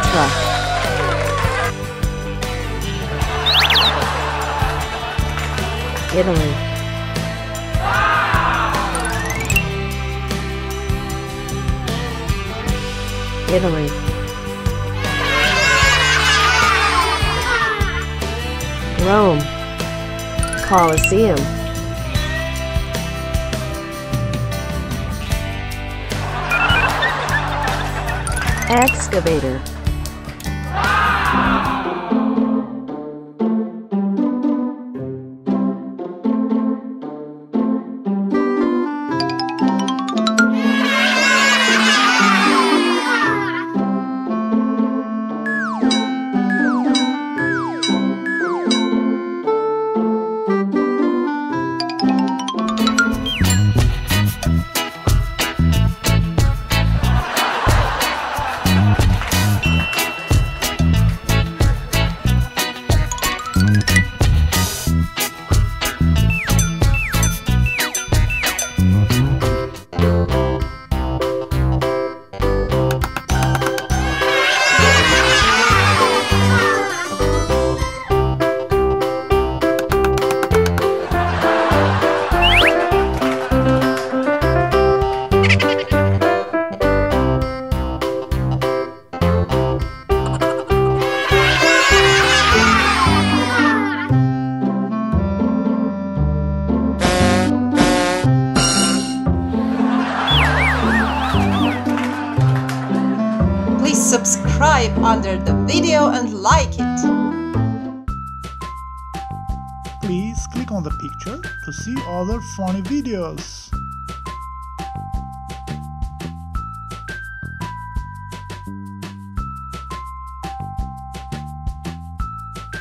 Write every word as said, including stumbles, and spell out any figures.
truck. Italy. Italy. Rome. Coliseum. Excavator. Please subscribe under the video and like it. Please click on the picture to see other funny videos.